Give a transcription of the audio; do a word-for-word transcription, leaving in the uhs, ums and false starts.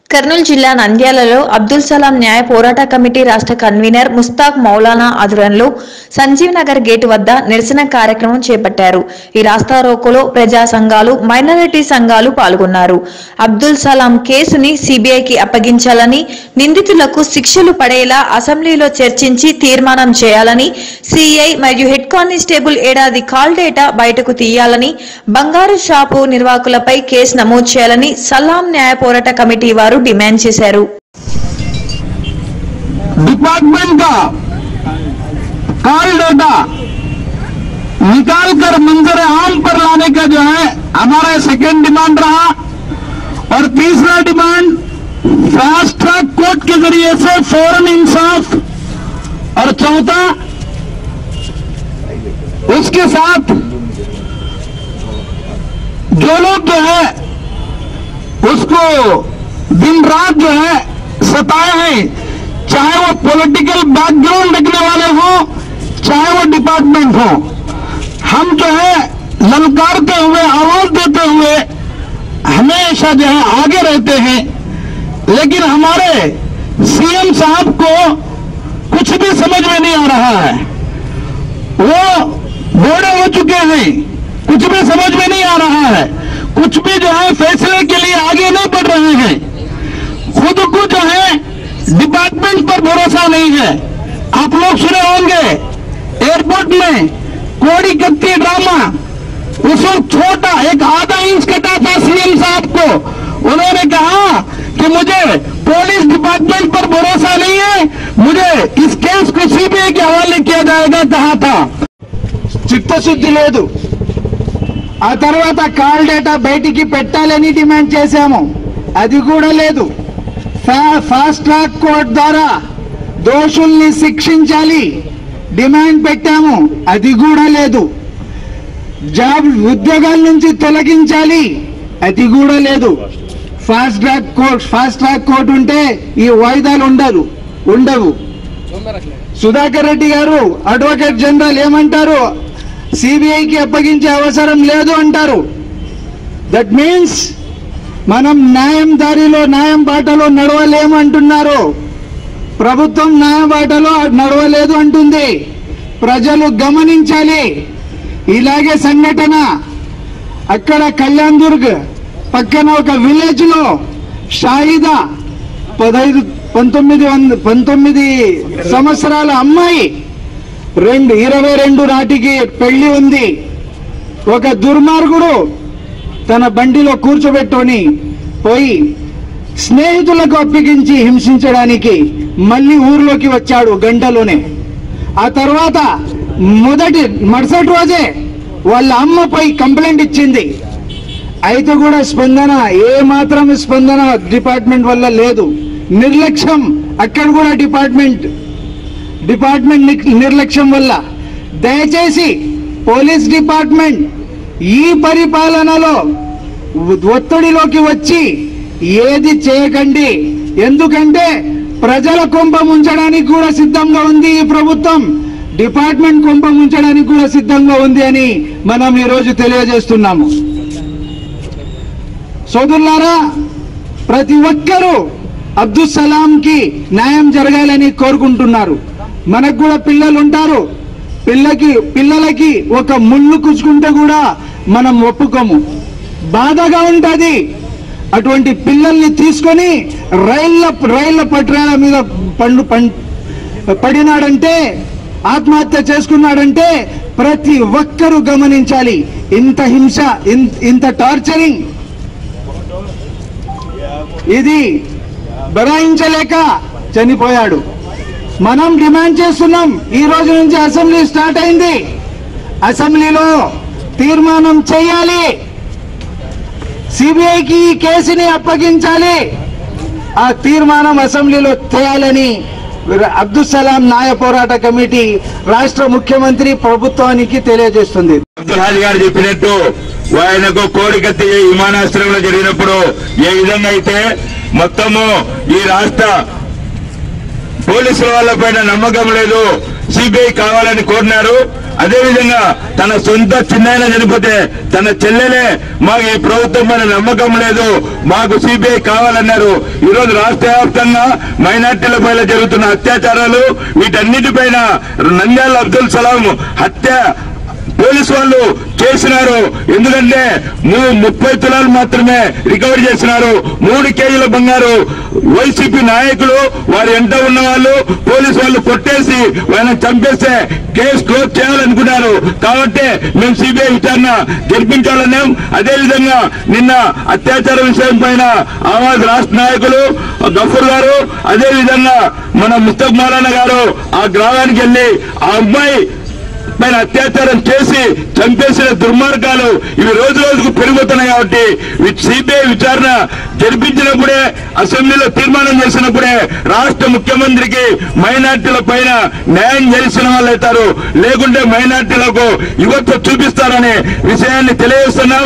కర్నూలు జిల్లా నంద్యాలలో అబ్దుల్ సలాం న్యాయ పోరాట కమిటీ రాష్ట్ర కన్వీనర్ ముస్తాక్ మౌలానా ఆధ్వర్యంలో సంజీవ్ నగర్ గేటు వద్ద నిరసన కార్యక్రమం చేపట్టారు. ఈ రాస్తా రోకోలో ప్రజా సంఘాలు, మైనారిటీ సంఘాలు పాల్గొన్నారు. అబ్దుల్ సలాం కేసుని సిబిఐకి అప్పగించాలని, నిందితులకు శిక్షలు పడేలా అసెంబ్లీలో చర్చించి తీర్మానం చేయాలని, సిఐ మరియు హెడ్ కానిస్టేబుల్ ఏడాది కాల్ డేటా బయటకు తీయాలని, బంగారు షాపు నిర్వాహకులపై కేసు నమోదు చేయాలని సలాం న్యాయ పోరాట కమిటీ వారు डिमांड చేశారు. डिपार्टमेंट का कॉल डेटा निकाल कर मंजर आम पर लाने का जो है हमारा सेकंड डिमांड रहा। और तीसरा डिमांड फास्ट ट्रैक कोर्ट के जरिए से फौरन इंसाफ। और चौथा उसके साथ जो लोग जो है उसको दिन रात जो है सताए हैं, चाहे वो पॉलिटिकल बैकग्राउंड रखने वाले हो, चाहे वो डिपार्टमेंट हो, हम जो है ललकारते हुए, आवाज देते हुए हमेशा जो है आगे रहते हैं। लेकिन हमारे सीएम साहब को कुछ भी समझ में नहीं आ रहा है। वो बूढ़े हो चुके हैं, कुछ भी समझ में नहीं आ रहा है, कुछ भी जो है फैसले के लिए आगे नहीं बढ़ रहे हैं। खुद को जो है डिपार्टमेंट पर भरोसा नहीं है। आप लोग सुने होंगे एयरपोर्ट में कोड़ी कत्ती ड्रामा, उसको छोटा एक आधा इंच कटा था सीएम साहब को। उन्होंने कहा कि मुझे पुलिस डिपार्टमेंट पर भरोसा नहीं है, मुझे इस केस को सीबीआई के हवाले किया जाएगा कहा था। చిత్తశుద్ధి లేదు. ఆ తర్వాత కాల్ డేటా బయటికి పెట్టాలని డిమాండ్ చేశాము, అది కూడా లేదు. ఫాస్ట్ ట్రాక్ కోర్టు ద్వారా దోషుల్ని శిక్షించాలి డిమాండ్ పెట్టాము, అది కూడా లేదు. జాబ్ ఉద్యోగాల నుంచి తొలగించాలి, అది కూడా లేదు. Fast track court fast track court ఉంటే ఈ వాయిదాలు ఉండదు ఉండవు సుధాకర్ రెడ్డి గారు అడ్వకేట్ జనరల్ ఏమంటారు? సిబిఐకి అప్పగించే అవసరం లేదు అంటారు. దట్ మీన్స్ మనం న్యాయం దారిలో న్యాయం బాటలో నడవలేము అంటున్నారు. ప్రభుత్వం న్యాయ బాటలో నడవలేదు అంటుంది. ప్రజలు గమనించాలి. ఇలాగే సంఘటన అక్కడ కళ్యాణ్ దుర్గ్ పక్కన ఒక విలేజ్ లో షాహిదా పదహైదు పంతొమ్మిది వంద పంతొమ్మిది సంవత్సరాల అమ్మాయి రెండు ఇరవై రెండు నాటికి పెళ్లి ఉంది. ఒక దుర్మార్గుడు తన బండిలో కూర్చోబెట్టుకొని పోయి స్నేహితులకు అప్పగించి హింసించడానికి మళ్ళీ ఊర్లోకి వచ్చాడు గంటలోనే. ఆ తర్వాత మొదటి మరుసటి రోజే వాళ్ళ అమ్మపై కంప్లైంట్ ఇచ్చింది. అయితే కూడా స్పందన ఏ మాత్రం స్పందన డిపార్ట్మెంట్ వల్ల లేదు. నిర్లక్ష్యం అక్కడ కూడా డిపార్ట్మెంట్ డిపార్ట్మెంట్ నిర్లక్ష్యం వల్ల. దయచేసి పోలీస్ డిపార్ట్మెంట్ ఈ పరిపాలనలో ఒత్తిడిలోకి వచ్చి ఏది చేయకండి. ఎందుకంటే ప్రజల కుంభం ఉంచడానికి కూడా సిద్ధంగా ఉంది ఈ ప్రభుత్వం, డిపార్ట్మెంట్ కుంభం ఉంచడానికి కూడా సిద్ధంగా ఉంది అని మనం ఈరోజు తెలియజేస్తున్నాము. సోదరులారా, ప్రతి ఒక్కరూ అబ్దుల్ సలాం కి న్యాయం జరగాలని కోరుకుంటున్నారు. మనకు కూడా పిల్లలు ఉంటారు. పిల్లకి పిల్లలకి ఒక ముళ్ళు కుచ్చుకుంటే కూడా మనం ఒప్పుకోము, బాధగా ఉంటుంది. అటువంటి పిల్లల్ని తీసుకొని రైళ్ల రైళ్ల పట్టాల మీద పండు పడినాడంటే, ఆత్మహత్య చేసుకున్నాడంటే ప్రతి ఒక్కరూ గమనించాలి. ఇంత హింస, ఇంత టార్చరింగ్ ఇది భరాయించలేక చనిపోయాడు. మనం డిమాండ్ చేస్తున్నాం. ఈ రోజు నుంచి అసెంబ్లీ స్టార్ట్ అయింది. అసెంబ్లీలో తీర్మానం చేయాలి, సిబిఐకి ఈ కేసుని అప్పగించాలి. ఆ తీర్మానం అసెంబ్లీలో చేయాలని అబ్దుల్ సలాం న్యాయ పోరాట కమిటీ రాష్ట్ర ముఖ్యమంత్రి ప్రభుత్వానికి తెలియజేస్తుంది. అబ్దుల్ హాజీ గారు చెప్పినట్టు ఆయనకు కోడికత్తి విమానాశ్రయంలో జరిగినప్పుడు ఏ విధంగా అయితే మొత్తము ఈ రాష్ట్ర పోలీసుల వాళ్ళ పైన నమ్మకం లేదు, సిబిఐ కావాలని కోరినారు. అదేవిధంగా తన సొంత చిన్నాయన చనిపోతే తన చెల్లెలే మాకు ఈ ప్రభుత్వం పైన నమ్మకం లేదు, మాకు సిబిఐ కావాలన్నారు. ఈరోజు రాష్ట్ర వ్యాప్తంగా మైనార్టీల పైన జరుగుతున్న అత్యాచారాలు వీటన్నిటిపైన నంద్యాల అబ్దుల్ సలాం హత్య పోలీసు వాళ్ళు చేసినారు. ఎందుకంటే ముప్పై తులాలు మాత్రమే రికవరీ చేసినారు. మూడు కేజీల బంగారు వైసీపీ నాయకులు వారి వెంట ఉన్న వాళ్ళు పోలీసు వాళ్ళు కొట్టేసి ఆయన చంపేస్తే కేసు క్లోజ్ చేయాలనుకున్నారు. కాబట్టి మేము సిబిఐ విచారణ జరిపించాలన్నాం. అదేవిధంగా నిన్న అత్యాచార విషయం పైన ఆవాజ్ రాష్ట్ర నాయకులు గఫూర్ గారు, అదేవిధంగా మన ముస్తఫ్ మౌలానా గారు ఆ గ్రామానికి వెళ్లి ఆ అమ్మాయి పైన అత్యాచారం చేసి చంపేసిన దుర్మార్గాలు ఇవి రోజు రోజుకు పెరుగుతున్నాయి. కాబట్టి సిబిఐ విచారణ జరిపించినప్పుడే, అసెంబ్లీలో తీర్మానం చేసినప్పుడే రాష్ట్ర ముఖ్యమంత్రికి మైనార్టీల పైన న్యాయం చేసిన వాళ్ళు అవుతారు, లేకుంటే మైనార్టీలకు యువత చూపిస్తారనే విషయాన్ని తెలియజేస్తున్నాం.